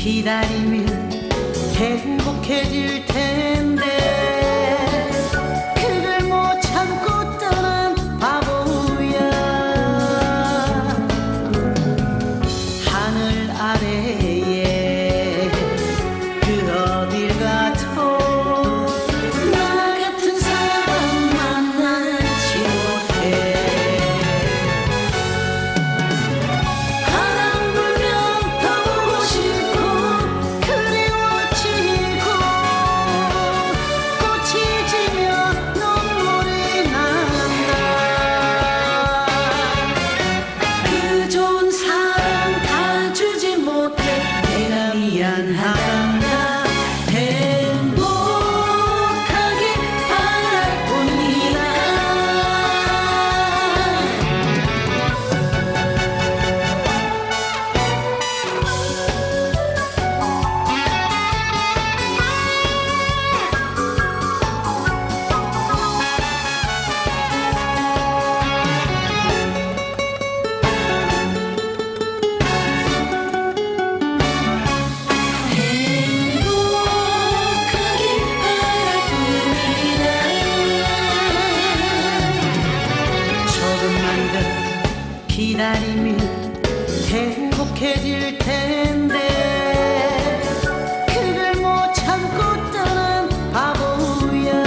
기다리면 행복해질 텐데 그걸 못 참고 떠난 바보야. 하늘 아래에 그 어딜 가도 나 같은 사람 만나지 못해. 바람 불면 더 보고 싶고 그리워지고 꽃이 지면 눈물이 난다. 그 좋은 사랑 다 주지 못해 내가 미안하단다. 행복하길 바랄 뿐이다. 행복하길 바랄 뿐이다. 조금만 더 기다리면 행복해질 텐데 그걸 못 참고 떠난 바보야.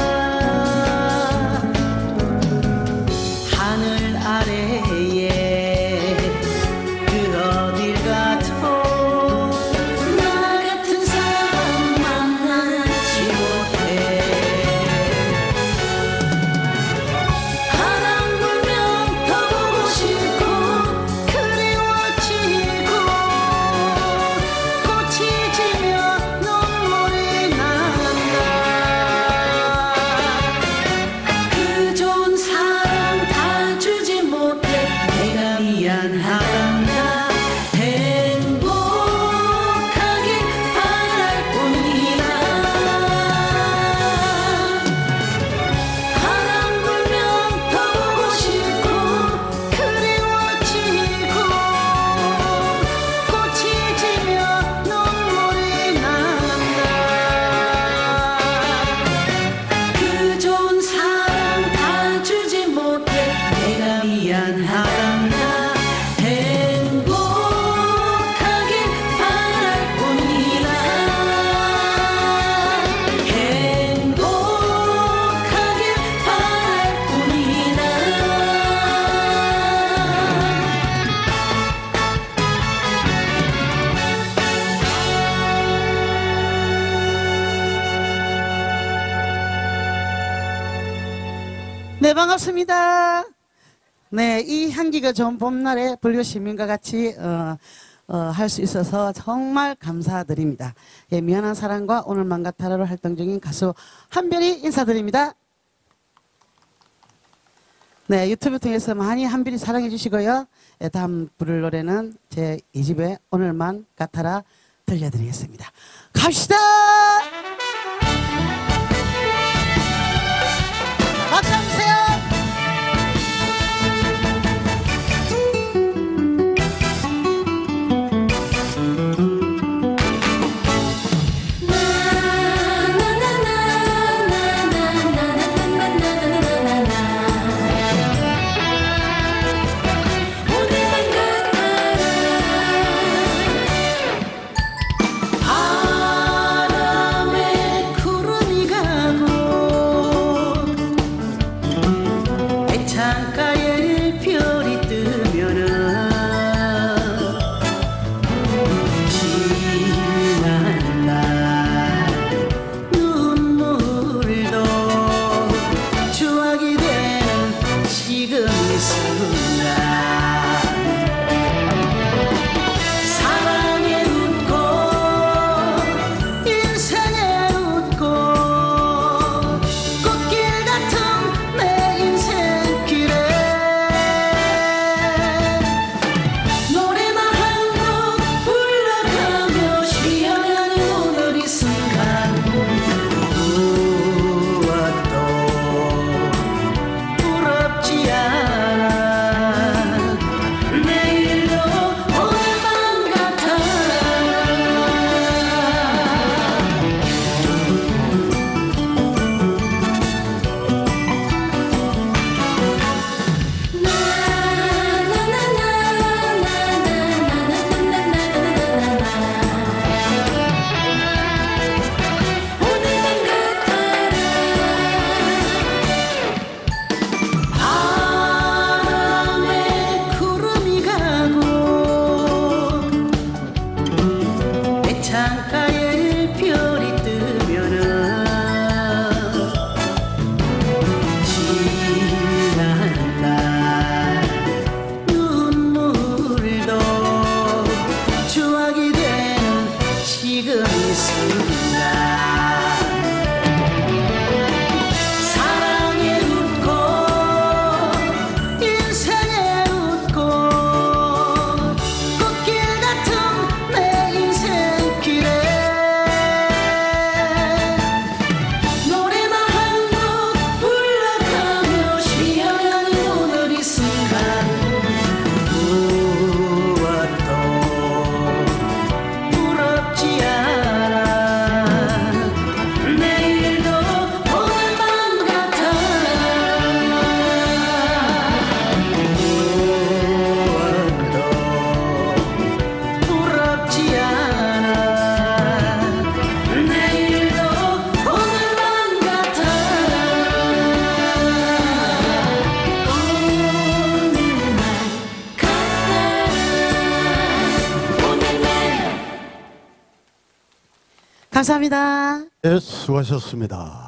하늘 아래에 그 어딜 가도 나 같은 사람 만나지 못해. 바람 불면 더 보고 싶고 그리워지고 꽃이 지면 눈물이 난다. 그 좋은 사랑 다 주지 못해 내가 미안하단다. 행복하길 바랄 뿐이다. 바람 불면 더 보고 싶고 그리워지고 꽃이 지면 눈물이 난다. 그 좋은 사랑 다 주지 못해 내가 미안하단다. 행복하길 바랄 뿐이다. 행복하길 바랄 뿐이다. 네, 반갑습니다. 네, 이 향기가 좋은 봄날에 불교 시민과 같이 할 수 있어서 정말 감사드립니다. 예, 미안한 사랑과 오늘 망가타라로 활동 중인 가수 한별이 인사드립니다. 네, 유튜브 통해서 많이 한별이 사랑해 주시고요. 예, 다음 부를 노래는 제 2집의 오늘만 같아라 들려드리겠습니다. 갑시다! 박수 한번 주세요! 바람에 창가에 별이 뜨면은 지난 날 눈물도 추억이 되는 지금 이 순간 사랑에 웃고 인생에 웃고 꽃길 같은 내 인생길에 노래나 한 곡 불러가며 쉬어가는 오늘 이 순간 무엇도 부럽지 않아 내일도 오늘만 같아 무엇도 부럽지 않아 내일도 오늘만 같아 오늘만 감사합니다. 네, 수고하셨습니다.